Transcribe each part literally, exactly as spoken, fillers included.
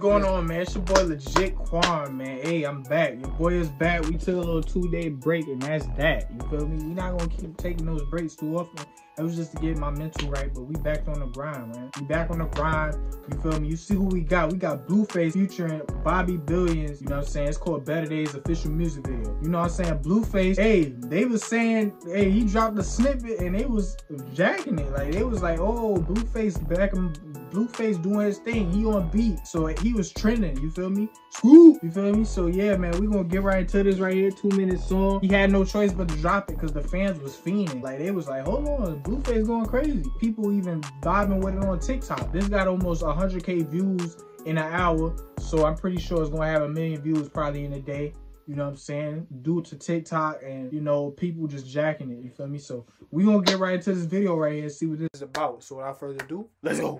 going on, man? It's your boy Legit Quan, man. Hey, I'm back. Your boy is back. We took a little two-day break, and that's that. You feel me? We not gonna keep taking those breaks too often. It was just to get my mental right, but we back on the grind, man. We back on the grind. You feel me? You see who we got. We got Blueface featuring Bobby Billions. You know what I'm saying? It's called Better Days official music video. You know what I'm saying? Blueface. Hey, they was saying, hey, he dropped a snippet and they was jacking it. Like, they was like, oh, Blueface back in Blueface doing his thing. He on beat. So he was trending. You feel me? Scoop. You feel me? So yeah, man, we gonna get right into this right here. Two minute song. He had no choice but to drop it because the fans was fiending. Like, they was like, hold on, Blueface going crazy. People even vibing with it on TikTok. This got almost one hundred K views in an hour. So I'm pretty sure it's gonna have a million views probably in a day. You know what I'm saying? Due to TikTok and, you know, people just jacking it. You feel me? So we gonna get right into this video right here and see what this is about. So without further ado, let's go.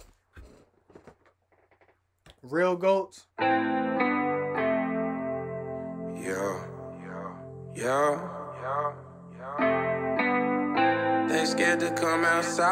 Real goats. Yeah, yeah, yeah, yeah, yeah. They scared to come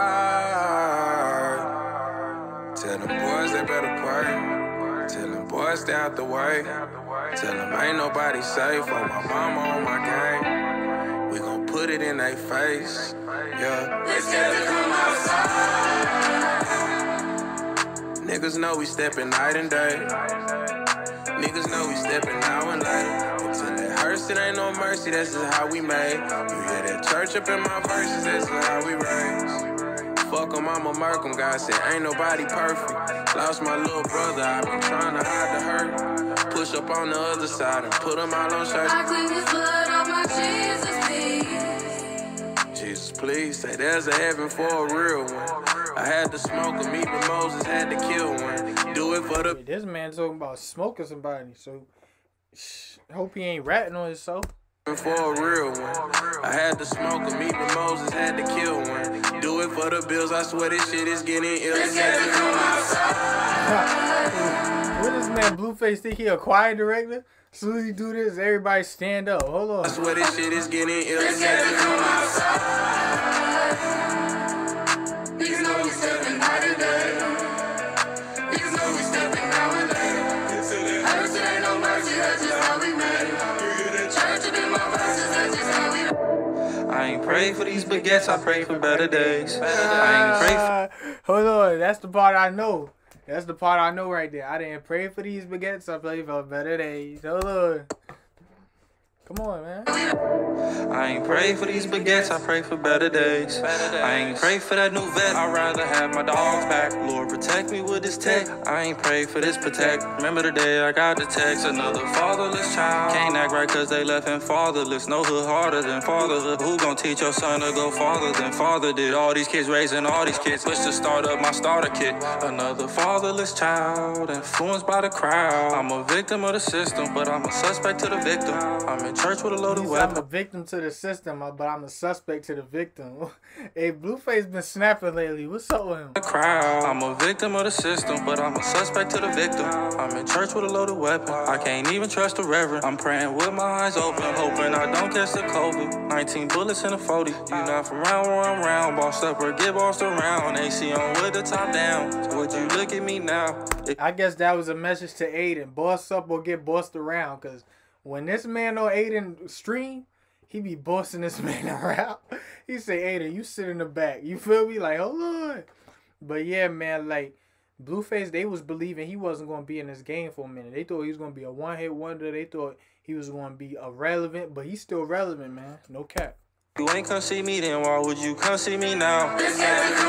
outside. Tell them boys they better pray. Tell them boys stay out the way. Tell them ain't nobody safe. On my mama, on my gang. We gon' put it in their face. Yeah. They scared to come outside. Niggas know we steppin' night and day. Niggas know we steppin' now and later. Until it hurts, it ain't no mercy, that's just how we made. You hear that church up in my verses, that's just how we raised. Fuck 'em, I'ma murk 'em, God said ain't nobody perfect. Lost my little brother, I've been trying to hide the hurt. Push up on the other side and put 'em all on church. I clean this blood on my Jesus, please. Jesus, please, say there's a heaven for a real one. I had to smoke 'em, even Moses had to kill one. Do it for the... This man talking about smoking somebody, so shh, hope he ain't ratting on himself. For a real one. I had to smoke 'em, even Moses had to kill one. Do it for the bills, I swear this shit is getting ill. What does man Blueface think he a choir director? As soon as he do this, everybody stand up. Hold on. I swear this shit is getting ill. Niggas know we steppin' night and day. Niggas know we steppin' now and later. Hurts, it ain't no mercy, that's just how we made. Church up in my verses, that's just how we. I ain't pray for these baguettes, I pray for better days. I ain't pray for... Hold on, that's the part I know. That's the part I know right there. I didn't pray for these baguettes, I pray for better days. Hold on. Come on, man. I ain't pray for these baguettes, I pray for better days. I ain't pray for that new vet, I'd rather have my dogs back. Lord, protect me with this tech. I ain't pray for this protect. Remember the day I got the text, another fatherless child. Can't act right cause they left him fatherless. No hood harder than fatherhood. Who gon' teach your son to go farther than father did? All these kids raising all these kids. Wish to start up my starter kit. Another fatherless child, influenced by the crowd. I'm a victim of the system, but I'm a suspect to the victim. I'm in church with a loaded weapon. I'm a victim to the system, but I'm a suspect to the victim. Hey, Blueface been snapping lately. What's up with him? The crowd. I'm a victim of the system, but I'm a suspect to the victim. I'm in church with a loaded weapon. I can't even trust the reverend. I'm praying with my eyes open, hoping I don't catch the COVID. nineteen bullets in a forty. You not from round where I'm round. Bossed up or get bossed around. A C on with the top down. So would you look at me now? It I guess that was a message to Aiden. Boss up or get bossed around, because when this man on Aiden stream, he be bossing this man around. He say, Aiden, you sit in the back. You feel me? Like, hold on. But yeah, man, like, Blueface, they was believing he wasn't going to be in this game for a minute. They thought he was going to be a one-hit wonder. They thought he was going to be irrelevant, but he's still relevant, man. No cap. You ain't come see me, then why would you come see me now? Niggas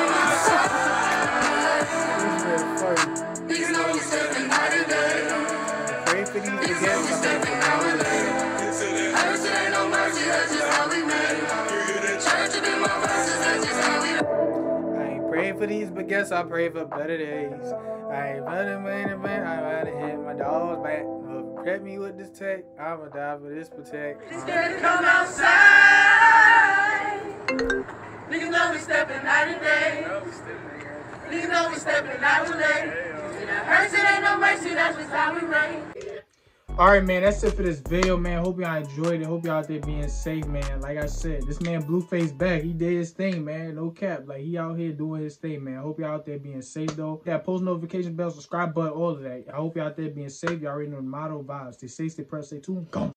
know we steppin' night and day. Pray for these Niggas know we baguettes. steppin' now and later. Hurts, it ain't no mercy, that's just how we made. Church up in my verses, that's just how we. I ain't pray for these baguettes, I pray for better days. I ain't running, man, man, I'm out to hit my dogs back. No, protect me with this tech, I'ma die for this protect. Scared to come outside. Niggas know we steppin' night and day. Niggas know we steppin' night and day. Hurts, it ain't no mercy, that's just how we made. Alright, man, that's it for this video, man. Hope y'all enjoyed it. Hope y'all out there being safe, man. Like I said, this man Blueface back. He did his thing, man. No cap. Like, he out here doing his thing, man. I hope y'all out there being safe, though. Yeah, post notification bell, subscribe button, all of that. I hope y'all out there being safe. Y'all already know the motto, vibes. Stay safe, stay pressed, stay tuned. Go.